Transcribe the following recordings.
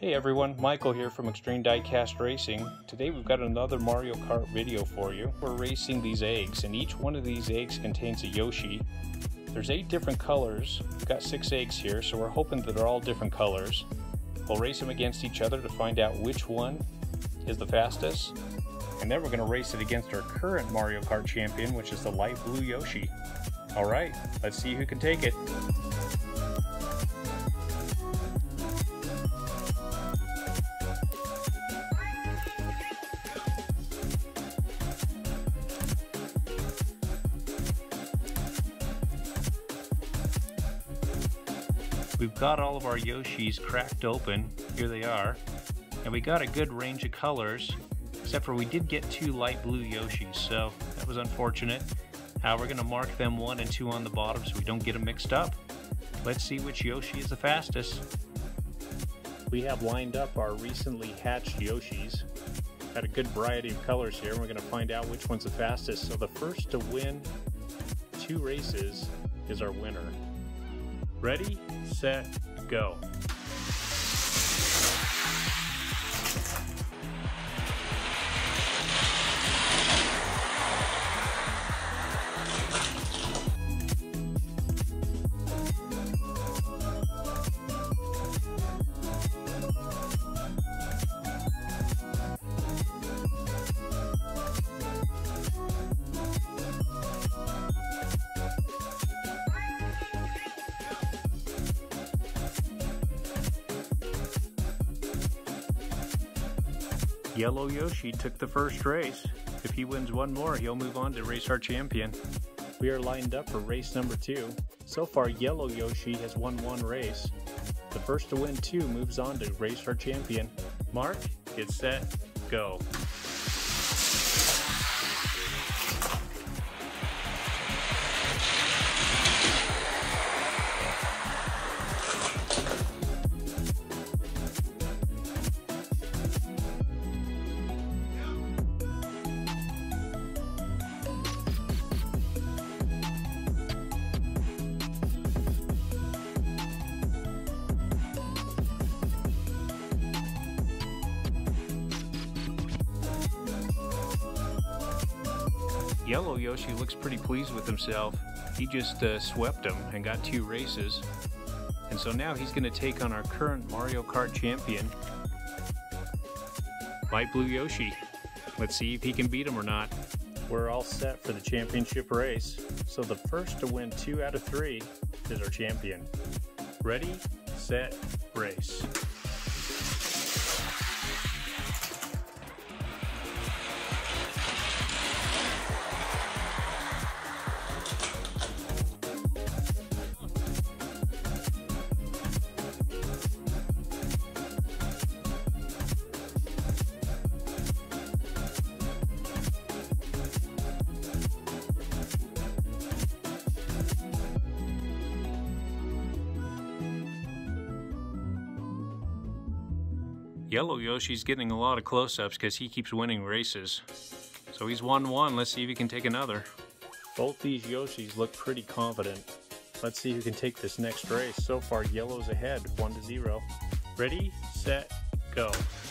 Hey everyone, Michael here from Extreme Diecast Racing. Today we've got another Mario Kart video for you. We're racing these eggs, and each one of these eggs contains a Yoshi. There's 8 different colors. We've got 6 eggs here, so we're hoping that they're all different colors. We'll race them against each other to find out which one is the fastest. And then we're going to race it against our current Mario Kart champion, which is the light blue Yoshi. Alright, let's see who can take it. We've got all of our Yoshis cracked open, here they are, and we got a good range of colors, except for we did get 2 light blue Yoshis, so that was unfortunate. We're going to mark them 1 and 2 on the bottom so we don't get them mixed up. Let's see which Yoshi is the fastest. We have lined up our recently hatched Yoshis. Got a good variety of colors here, and we're going to find out which one's the fastest. So the first to win 2 races is our winner. Ready, set, go. Yellow Yoshi took the first race. If he wins one more, he'll move on to race our champion. We are lined up for race number 2. So far, Yellow Yoshi has won 1 race. The first to win 2 moves on to race our champion. Mark, get set, go. Yellow Yoshi looks pretty pleased with himself. He just swept him and got 2 races. And so now he's going to take on our current Mario Kart champion, Light Blue Yoshi. Let's see if he can beat him or not. We're all set for the championship race. So the first to win 2 out of 3 is our champion. Ready, set, race. Yellow Yoshi's getting a lot of close-ups because he keeps winning races. So he's won 1, let's see if he can take another. Both these Yoshis look pretty confident. Let's see who can take this next race. So far, Yellow's ahead, 1-0. Ready, set, go.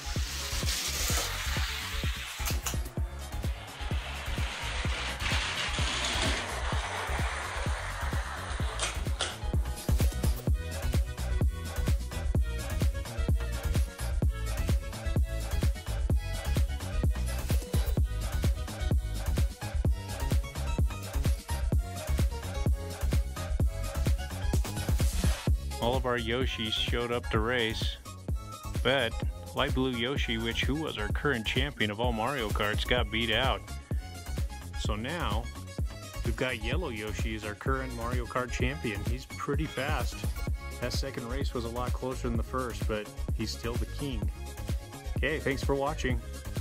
All of our Yoshis showed up to race, but Light Blue Yoshi, who was our current champion of all Mario Karts, got beat out. So now, we've got Yellow Yoshi as our current Mario Kart champion. He's pretty fast. That second race was a lot closer than the first, but he's still the king. Okay, thanks for watching.